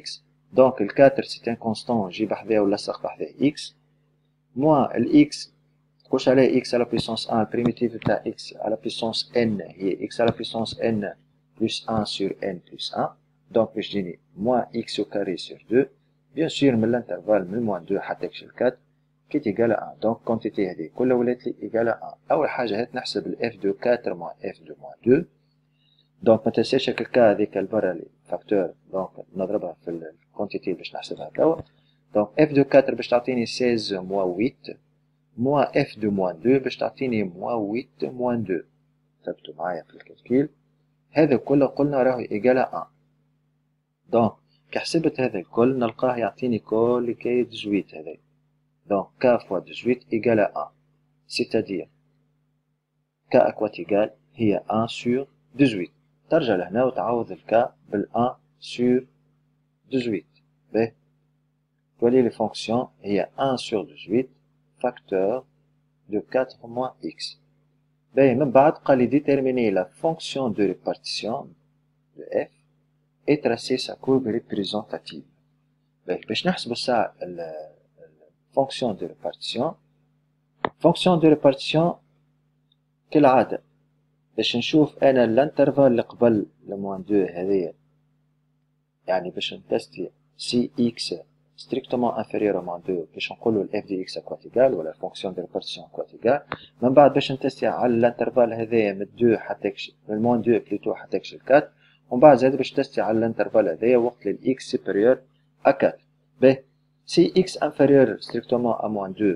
دونك ال quatre سي ان كونستون نجي بحذاه ونلصق بحذاه x موان ال x تقولش عليه x على puissance un البريميتيف تاع x على puissance n هي x على puissance n plus un sur n plus un دونك باش تجيني موان x au carré sur deux بيان سور من الانترفال من موان deux حتى كش الكات كي تيقال un دونك كونتيتي هذه كلها ولات لي ايقال un اول حاجه هات نحسب ال f de quatre موان f de moins deux دونك ما تنساش هاك الكا هذيك البرا لي فاكتور دونك نضربها في الكونتيتي باش نحسبها توا دونك f de quatre باش تعطيني seize moins huit moins f de moins deux باش تعطيني moins huit moins deux ثبتوا معايا في الكالكيل هذا كله قلنا راهو ايقال un دونك كي حسبت هذا الكل نلقاه يعطيني كل كي dix-huit هذا دونك k fois dix-huit égale un c'est-à-dire k اكواتيغال هي un sur dix-huit ترجع لهنا وتعوض الك بال un sur dix-huit باهي تولي لي فونكسيون هي un sur dix-huit facteur de quatre moins x باهي من بعد قال لي déterminer la fonction de répartition de f et tracer sa courbe représentative باهي باش نحسبو الساعة fonction de répartition fonction de répartition كالعادة باش نشوف انا الانترفال اللي قبل لموان دو هذيا يعني باش نتستي سي اكس strictement inférieur à moins deux باش نقولو الاف دي اكس اكواتيغال ولا fonction de répartition اكواتيغال من بعد باش نتستي على الانترفال هذايا من دو حتى كش من موان دو بلوتو حتى كش الكات ومن بعد زاد باش تستي على الانترفال هذايا وقت الاكس supérieur à quatre باهي si x inférieur strictement à moins deux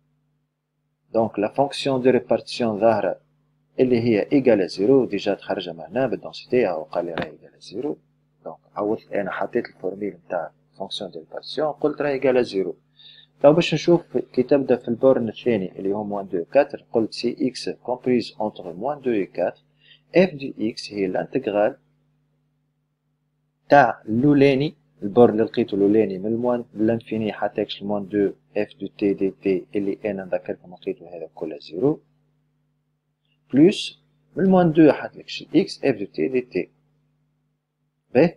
donc la fonction de répartition ظاهرة اللي هي égale à zéro ديجا تخرجها من هنا بالدنسيتي هاو قال لي راهي égale à zéro دونك عوضت انا حطيت الفورميل نتاع fonction de répartition قلت راهي égale à zéro لو باش نشوف كي تبدا في البورن الثاني اللي هو moins deux quatre قلت si x comprise entre moins deux et quatre f de x هي الانتجرال تاع اللولاني البورن اللي لقيتو الاولاني من الموان لانفيني حتى كش الموان دو اف دو تي دي تي اللي انا نذكركم لقيتو هذا كله زيرو بلوس من الموان دو حتى كش اكس اف دو تي دي تي باهي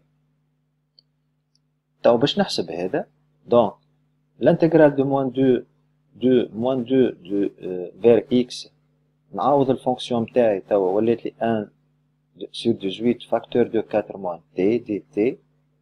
تو باش نحسب هذا دونك الانتجرال دو موان دو دو موان دو دو فير اكس نعوض الفونكسيون نتاعي توا ولات لي واحد sur dix-huit فاكتور دو quatre موان تي دي تي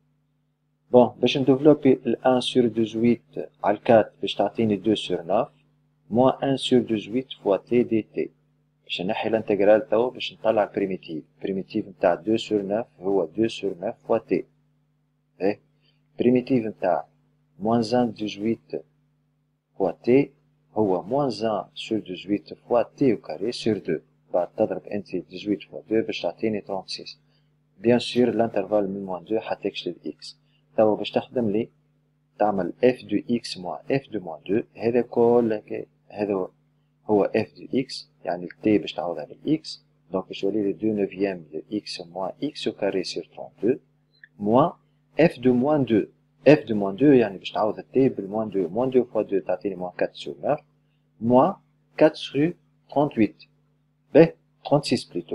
بون باش نديفلوبي ال un sur dix-huit على quatre باش تعطيني deux sur neuf moins un sur dix-huit fois t dt باش نحي الانتجرال توا باش نطلع البريميتيف البريميتيف نتاع deux sur neuf هو deux sur neuf fois t ايه البريميتيف نتاع moins un dix-huit fois t هو moins un sur dix-huit fois t au carré sur deux بعد تضرب انت dix-huit fois deux باش تعطيني trente-six بيان سور الانترفال من moins deux حتى يكش للإكس توا باش تخدم لي تعمل f دو x moins f دو moins deux هذا كل هذا هو f دو x يعني t باش تعوضها بالإكس دونك باش يولي لي deux neuvième de x moins x au carré sur trente-deux moins f de moins deux f de moins deux يعني باش تعوض t بالmoins deux moins deux fois deux تعطيني moins quatre sur neuf moins quatre sur trente-huit باهي trente-six plutôt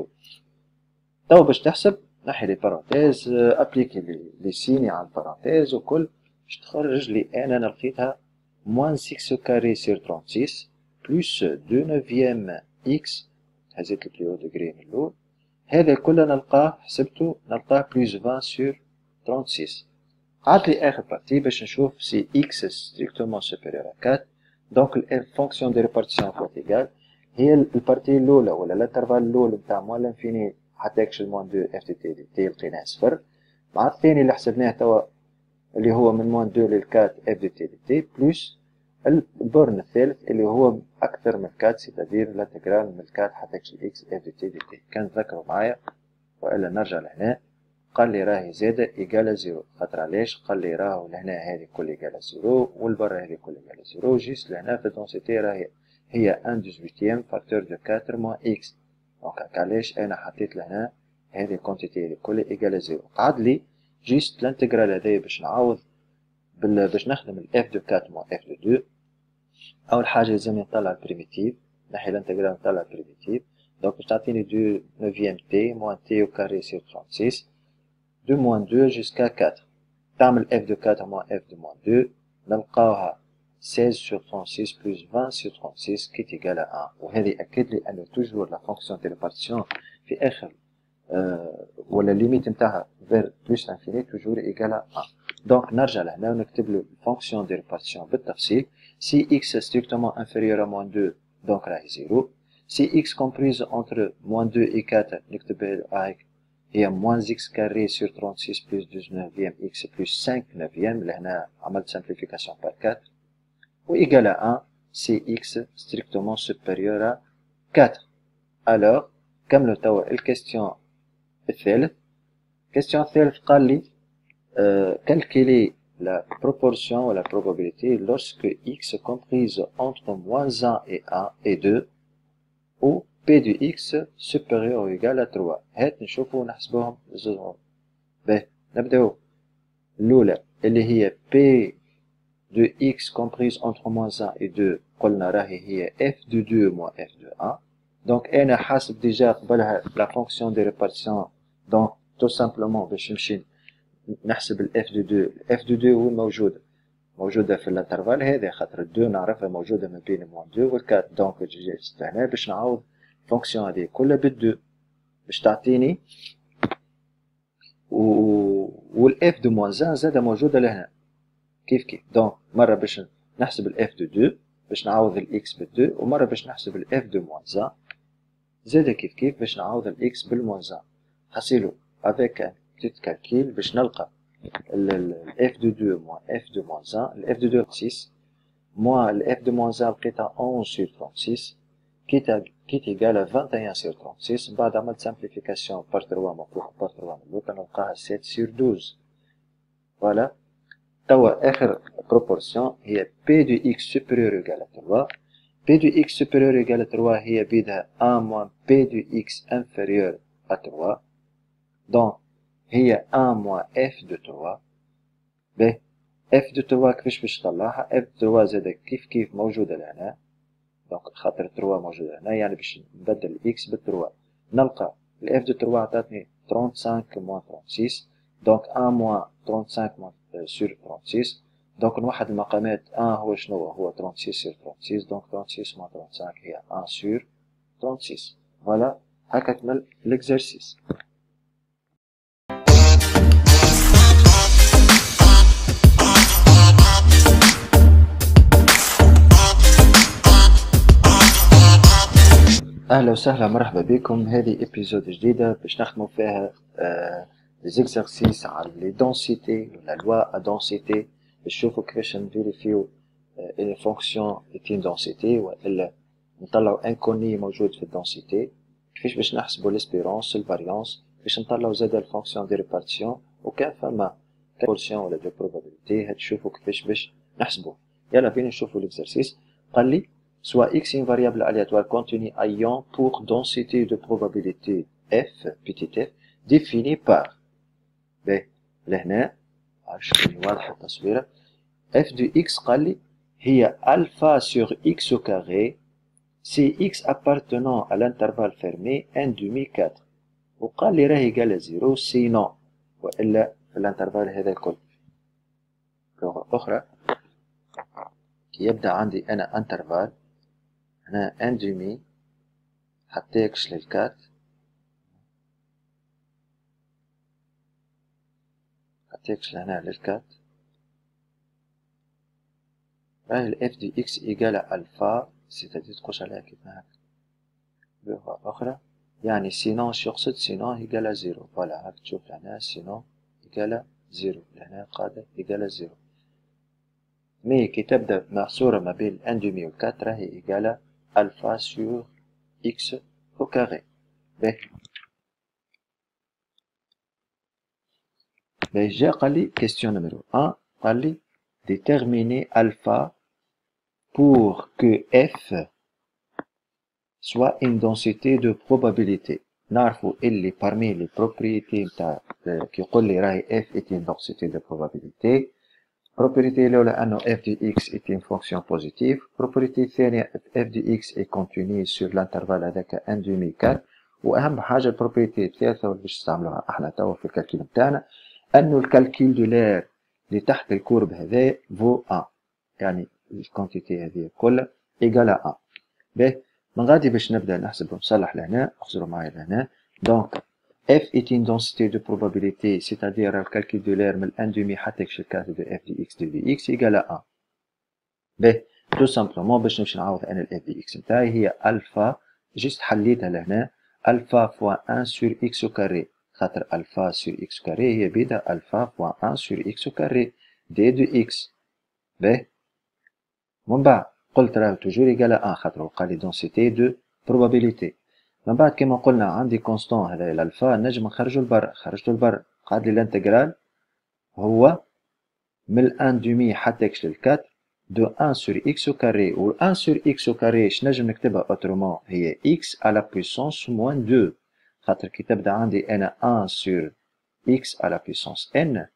توا باش تحسب نحي لي بارونتيز ابليكي لي سيني على البارونتيز وكل باش تخرج لي انا لقيتها moins six au carré sur trente-six plus deux neuvième x هزيت البلي او دوغري من الاول هذا كله نلقاه حسبته نلقاه plus vingt sur trente-six عاد لي اخر بارتي باش نشوف سي x strictement supérieur à quatre دونك الفونكسيون دي ريبارتيسيون كواتيغال هي البارتي الاولى ولا الانترفال الاول نتاع موان لانفيني حتى يكش الموان دو اف تي تي دي تي لقيناه صفر مع الثاني اللي حسبناه توا اللي هو من موان دو للكات اف دي تي دي تي بلوس البورن الثالث اللي هو اكثر من كات سيتادير الانتجرال من الكات حتى يكش الاكس اف دي تي دي تي كان تذكروا معايا والا نرجع لهنا قال لي راهي زادة إيجالة زيرو خاطر علاش قال لي راهو لهنا هذه كل إيجالة زيرو والبرا هذه كل إيجالة زيرو جيست لهنا في الدونسيتي راهي هي واحد ديزويتيام فاكتور دو أربعة موان إكس دونك علاش أنا حطيت لهنا هذه الكونتيتي هذه كل إيجالة زيرو قعد لي جيست الانتجرال هذايا باش نعوض بال باش نخدم الإف دو أربعة موان إف دو اثنين أول حاجة لازم نطلع البريميتيف نحي الانتجرال نطلع البريميتيف دونك باش تعطيني دو نوفيام تي موان تي أو كاري سير trente-six de moins deux jusqu'à quatre تعمل f de quatre moins f de moins deux نلقاوها seize sur trente-six plus vingt sur trente-six qui est égal à un. وهذه أكد لي أنه toujours la fonction de répartition في آخر أه ولا limite نتاعها vers plus infini toujours égal à un. Donc نرجع لهنا ونكتب له fonction de répartition بالتفصيل. Si x strictement inférieur à moins deux donc راهي zéro. Si x comprise entre moins deux et quatre نكتبها هيك هي moins x carré sur trente-six plus douze neuvième x plus cinq neuvième لهنا عملت simplification par quatre ou égal à un si x strictement supérieur à quatre. Alors كملوا توا الكاستيون الثالث. question الثالث قال لي euh, calculer la proportion ou la probabilité lorsque x comprise entre moins un et un et deux ou p de x supérieur ou égal à trois. هات نشوفوا ونحسبوهم زوجهم. باهي نبداو الأولى اللي هي p de x comprise entre moins un et deux قلنا راهي هي f de deux moins f de un. donc أنا حاسب ديجا قبلها la fonction de répartition. donc tout simplement باش نمشي نحسب ال f de deux. f de deux وين موجودة؟ موجودة في الانترفال هذا خاطر الدو نعرفها موجودة ما بين موان دو والكات. دونك جيت هنا باش نعوض الفونكسيون هذه كلها بالدو باش تعطيني و والاف دو موان ان زادة موجودة لهنا كيف كيف. دونك مرة باش نحسب الاف دو دو باش نعوض الاكس بالدو ومرة باش نحسب الاف دو موان ان زادة كيف كيف باش نعوض الاكس بالموان ان. حصيلو افيك ان بتيت كالكيل باش نلقى ال f de deux moins f de moins un, le f de deux six, moins le f de moins un لقيتها onze sur trente-six, qui est égal à vingt et un sur trente-six. بعد عملت simplification par trois مطروحة par trois ملوكا نلقاها sept sur douze. Voilà. توا آخر proportion هي p de x supérieur ou égal à trois. p de x supérieur ou égal à trois هي بيدها un moins p de x inférieur à trois. donc هي un moins f de trois. باهي f de trois كيفاش باش نطلعها؟ f de trois زادا كيف كيف موجودة لهنا. دونك خاطر trois موجودة هنا يعني باش نبدل x بال trois نلقى ال f de trois عطاتني trente-cinq moins trente-six. دونك un moins trente-cinq sur trente-six. دونك نوحد المقامات un هو شنو هو trente-six sur trente-six. دونك trente-six moins trente-cinq هي un sur trente-six. فوالا هكا كمل l'exercice. اهلا وسهلا مرحبا بكم. هذه ابيزود جديده باش نخدموا فيها ليزيكزارسيس على لي دونسيتي ولا لوا ا دونسيتي باش نشوفوا كيفاش نفيريفيو ان فونكسيون ايتين دونسيتي والا نطلعوا انكوني موجود في الدونسيتي. كيفاش باش نحسبوا ليسبيرونس الفاريانس باش نطلعوا زاد الفونكسيون دي ريبارتيسيون وكان فما بورسيون ولا دو بروبابيليتي هتشوفوا كيفاش باش نحسبوا. يلا بينا نشوفوا ليكزارسيس. قال لي soit x une variable aléatoire contenue ayant pour densité de probabilité f, petit f, définie par b. لهنا عشان واضحة التصويرة f de x قال لي هي alpha sur x au carré si x appartenant à l'intervalle fermé un demi quatre. وقال لي راهي قال زيرو sinon وإلا في الانترفال هذا الكل. لغة أخرى يبدأ عندي أنا انترفال هنا ان دومي حتى يكش للكات حتى يكش لهنا للكات راهي الاف دي اكس ايجال الفا سيتادي تقوش عليها كيف هكا بلغة أخرى يعني سينون شو يقصد سينون ايجال زيرو. فوالا هاك تشوف لهنا سينون ايجال زيرو لهنا قاعدة ايجال زيرو. مي كي تبدأ محصورة ما بين ان دومي و كات راهي ايجال alpha sur x au carré. باهي باهي جا قال لي question numéro un قال لي déterminer alpha pour que f soit une densité de probabilité. نعرفوا اللي parmi les propriétés نتاع كي يقول لي راهي f est une densité de probabilité. propriété الأولى أنه f de x est une fonction positive. propriété الثانية f de x est continue sur l'intervalle هذاك ان دومي quatre. وأهم حاجة البروبريتي الثالثة واللي باش نستعملوها احنا توا في الكالكيل نتاعنا أنه الكالكيل دو لير اللي تحت الكورب هذا فو واحد، يعني الكونتيتي هذه كلها ايجال واحد. باهي من غادي باش نبدا نحسب ونصلح لهنا، اخزروا معايا لهنا. دونك f est une densité de probabilité, c'est-à-dire le calcul de l'air من un demi حتى x quatre de f de x de dx égale à واحد. باهي تو سامبلومون باش نمشي نعوض انا ال f de x نتاعي هي الفا، جست حليتها لهنا الفا فوا واحد سور x au carré، خاطر الفا سور x au carré هي بيدا الفا فوا واحد سور x au carré d de x. باهي من بعد قلت راه توجور ايجال واحد خاطر هو قال لي دونسيتي دو بروبابيليتي. من بعد كيما قلنا عندي كونستون هذا الالفا نجم نخرجو لبرا، خرجتو لبرا قعد لي الانتجرال هو من واحد دومي حتى اكس للكات دو واحد سور اكس او كاري، و واحد سور اكس او كاري اش نجم نكتبها اوترومون هي اكس على بويسونس موان دو، خاطر كي تبدا عندي انا واحد سور اكس على بويسونس ان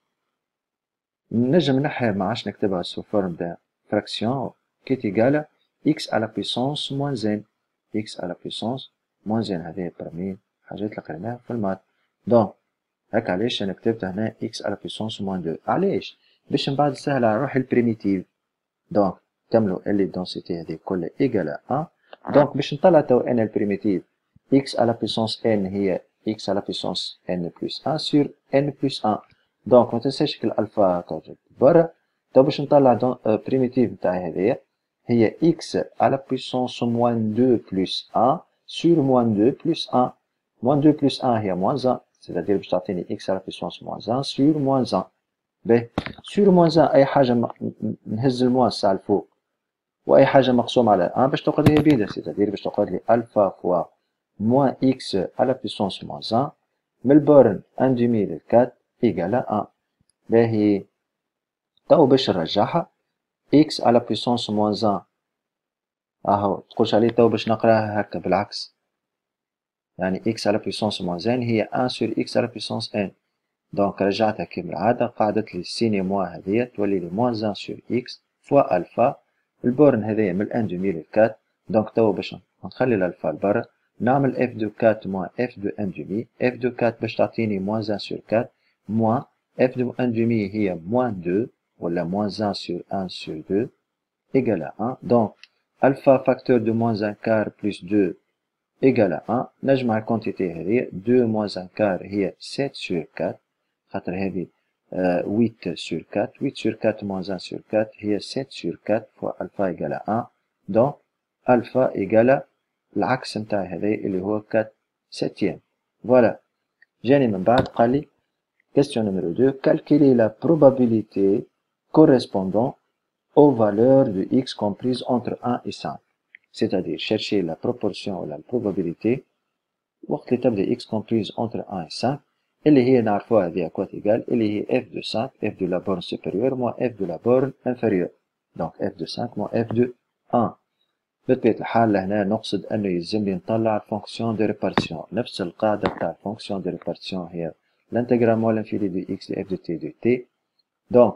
نجم نحي ما عادش نكتبها سو فورم دا فراكسيون كي تيغالا x على puissance moins n، x على puissance moins n هذه برمي حاجات اللي قريناها في المات. دونك هاك علاش انا كتبت هنا x على puissance moins deux. علاش؟ باش من بعد سهل على روحي البريميتيف. دونك كملوا اللي الدونسيتي هذه كلها ايجال واحد. دونك باش نطلع تو انا البريميتيف x على puissance n هي x على puissance n plus واحد sur n plus واحد. دونك ما تنساش الالفا توجد برا. تو باش نطلع بريميتيف نتاعي هذيا هي x à la puissance moins deux plus un sur moins deux plus un. moins deux plus un هي moins un، c'est-à-dire باش تعطيني x à la puissance moins un sur moins un. باهي sur moins un أي حاجة نهز الموان الساعة الفوق وأي حاجة مقسوم على واحد باش تقعد هي بيدا، c'est-à-dire باش تقعد لي ألفا فوا moins x à la puissance moins un من البورن واحد دومي للكات إيجال واحد. باهي تو باش نرجعها x على puissance moins un اهو تقولش عليه تو باش نقراها هكا بالعكس، يعني x على puissance moins n هي واحد sur x على puissance n. دونك رجعتها كيما العادة قعدت لي السيني موا هذيا تولي لي moins واحد sur x فوا الفا البورن هذايا من واحد دومي للكات. دونك تو باش نخلي الالفا لبرا نعمل f دو أربعة موا f دو واحد دومي، f دو أربعة باش تعطيني moins واحد sur أربعة موا f دو واحد دومي هي moins deux ولا moins واحد sur واحد sur deux égale à واحد. دونك alpha facteur de moins un quart plus deux égale à واحد. نجمع الكونتيتي هذه deux moins un quart هي sept sur quatre، خاطر هذه huit sur quatre، huit sur quatre moins un sur quatre هي sept sur quatre fois alpha égale à واحد. دونك alpha égale العكس نتاع هذا اللي هو quatre septième. فوالا جاني من بعد قال لي question numéro deux calculer la probabilité correspondant aux valeurs de x comprises entre un et cinq. C'est-à-dire chercher la proportion ou la probabilité وقت اللي تبدا x comprise entre un et cinq اللي هي نعرفوها هذه quoi égale اللي هي f de cinq f de la borne supérieure moins f de la borne inférieure. donc f de cinq moins f de un. بطبيعة الحال لهنا نقصد انه يلزم لي نطلع الفونكسيون دو ريبارتيسيون، نفس القاعدة بتاع الفونكسيون دو ريبارتيسيون هي l'intégral moins l'infini de x de f de t de t. donc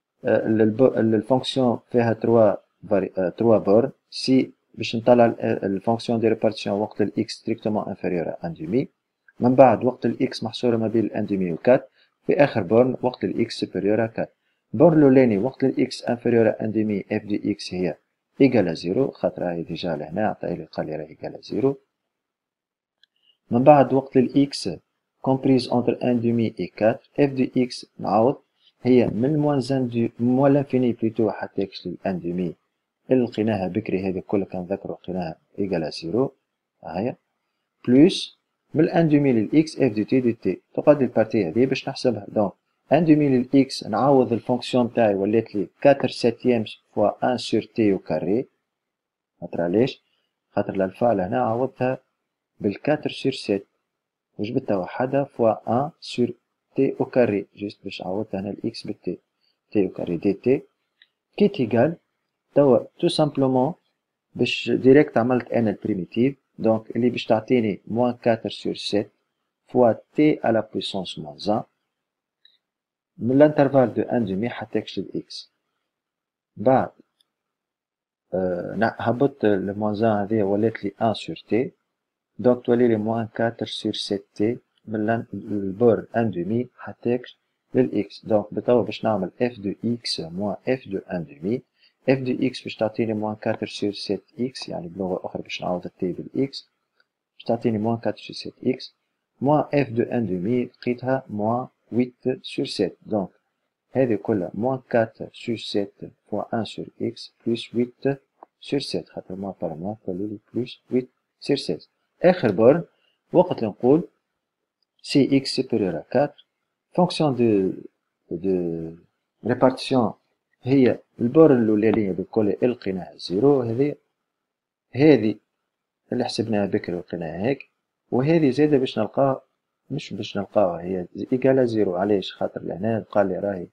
الفونكسيون فيها trois trois bornes. si باش نطلع الفونكسيون دي ريبارتيسيون وقت الاكس ستريكتومون انفيريور ا واحد دومي، من بعد وقت الاكس محصوره ما بين واحد دومي و أربعة، في اخر بورن وقت الاكس سوبيريور ا أربعة. بورن الاولاني وقت الاكس انفيريور ا واحد دومي اف دي اكس هي ايجال زيرو، خاطر راهي ديجا لهنا عطاي لي قال لي راهي ايجال زيرو. من بعد وقت الاكس كومبريز اونتر واحد دومي اي أربعة اف دي اكس نعاود هي من موان واحد موان لانفيني بلوتو حتى اكس واحد دومي اللي لقيناها بكري هذه كلها كنذكروا لقيناها ايجال زيرو هاهي بلوس من واحد دومي للاكس اف دي تي دي تي. تقعد البارتي هذه باش نحسبها. دونك واحد دومي للاكس نعوض الفونكسيون تاعي ولات لي أربعة سبعين فوا واحد سور تي او كاري، خاطر علاش؟ خاطر الالفا لهنا عوضتها بال أربعة سور سبعة وجبتها وحدها فوا واحد سور تي او كاري، جيست باش عوضت هنا الاكس بالتي تي او كاري دي تي كي تيغال توا تو سامبلومون باش ديريكت عملت انا البريميتيف. دونك اللي باش تعطيني موان أربعة سور سبعة فوا تي على بويسونس موان واحد من الانترفال دو واحد دومي حتى اكس للاكس. بعد آه هبطت الموان واحد هذه ولات لي واحد سور تي، دونك تولي لي موان أربعة سور سبعة تي من البور واحد دومي حتى اكس للإكس. دونك بتوا باش نعمل اف دو إكس موان اف دو ان دومي. اف دو إكس باش تعطيني موان أربعة سور سبعة إكس، يعني بلغة أخرى باش نعوض التي بالإكس باش تعطيني موان أربعة سور سبعة إكس، موان اف دو ان دومي لقيتها موان ثمانية سور سبعة. دونك هذه كلها موان أربعة سور سبعة فوا واحد سور إكس بلس ثمانية سور سبعة، خاطر موان بار موان فلولي بلس ثمانية سور سبعة. آخر بورن وقت اللي نقول سي إكس سوبيريور à أربعة، فونكسيون دو دو ريبارتيسيون هي البورن الأولانية بالكل اللي لقيناها زيرو، هذه هذه اللي حسبناها بكري ولقيناها هيك، وهذه زاده باش نلقاها مش باش نلقاوها هي إيكالا زيرو. علاش؟ خاطر لهنا قال لي راهي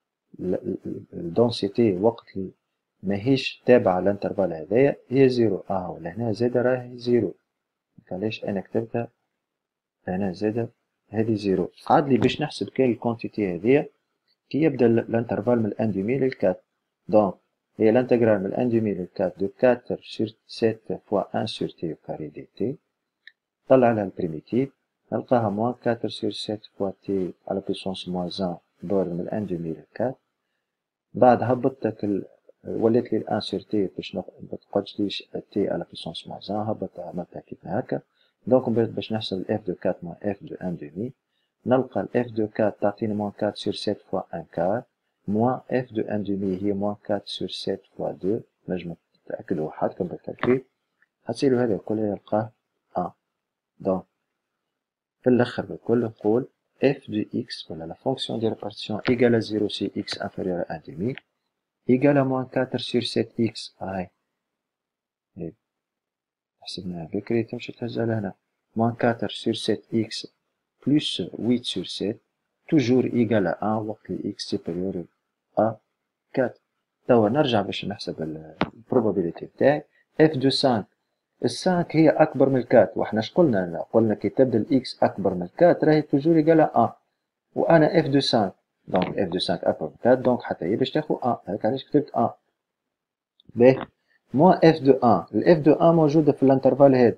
الدونسيتي وقت اللي ماهيش تابعة للانترفال هذايا هي زيرو. اه لهنا زاده راهي زيرو، علاش انا كتبتها هنا زاده هذه زيرو. قعد لي باش نحسب كاين الكونتيتي هذيا كي يبدا الانترفال من الان دومي للكات. دونك هي l'intégral من un demi de quatre de quatre sur sept fois un sur t au carré dt. طلع لها البريميتيف نلقاها موان أربعة sur sept fois t à la puissance moins un بور من un demi de quatre. بعد هبطتك ال... ولات لي ال un sur t باش متقعدش t à la puissance moins un، هبطتها عملتها كيما هكا. دونك من بعد باش نحسب f de quatre moins f de un demi نلقى ال f de quatre تعطيني موان أربعة sur sept fois un quart moins f de un demi هي moins أربعة sur sept fois deux. نجم تتأكدوا وحدكم بالتركيب هتصيروا هذا الكل يلقاه واحد. دونك في الآخر بالكل نقول f de x ولا la fonction de répartition égale à zéro si x inférieur à un demi égale à moins quatre sur sept x. هاي هاي حسبناها بكري تمشي تهزها لهنا moins quatre sur sept x plus huit sur sept toujours égal à un وقت ل x supérieur à quatre. توا نرجع باش نحسب البروبابيليتي بتاعي f de خمسة. الخمسة هي أكبر من الكات، واحنا شقلنا قلنا كي تبدا الإكس أكبر من الكات راهي توجور إيكال واحد، وأنا اف دو خمسة دونك اف دو خمسة أكبر من الكات دونك حتى هي باش تاخو واحد، هاك علاش كتبت واحد. باهي موان اف دو واحد، الاف دو واحد موجودة في الانترفال هذا،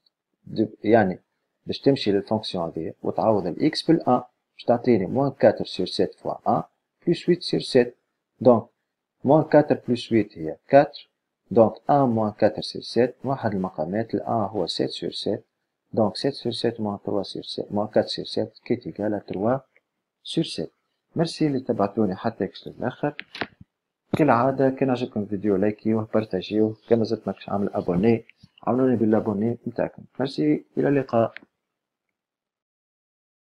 يعني باش تمشي للفونكسيون هذيا وتعوض الإكس بالواحد باش تعطيني موان أربعة سور سبعة فوا واحد بلس ثمانية سور سبعة. دونك موان أربعة بلس ثمانية هي أربعة، دونك واحد موان أربعة سور سبعة واحد المقامات ال واحد هو سبعة سور سبعة، دونك سبعة سور سبعة موان ثلاثة سور سبعة موان أربعة سور سبعة كي تيكال ثلاثة سور سبعة. ميرسي اللي تبعتوني حتى هيك للآخر. كالعادة كان عجبكم الفيديو لايكيوه بارتاجيوه، كان مازلت ماكش عامل ابوني عاونوني بالابوني نتاعكم. ميرسي إلى اللقاء.